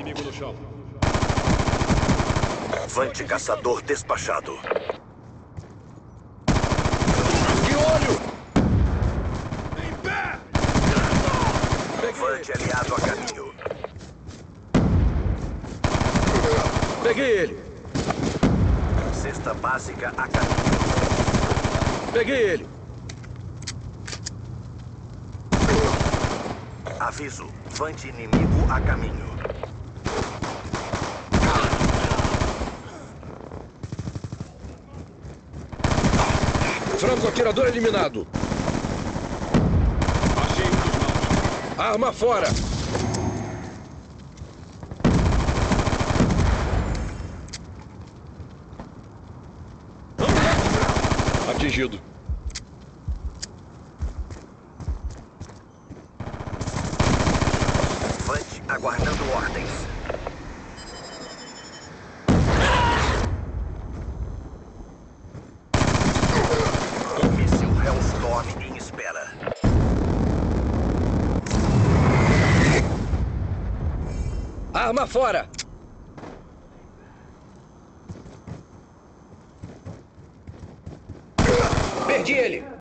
inimigo no chão. Vante caçador despachado. Que olho! Em pé! Vante aliado a caminho. Peguei ele! Cesta básica a caminho. Peguei ele! Aviso, Vante inimigo a caminho. Franco-atirador eliminado! Achei um dos maus. Arma fora! Atingido. Vante aguardando ordens. Míssil Hellstorm em espera. Arma fora! Perdi ele!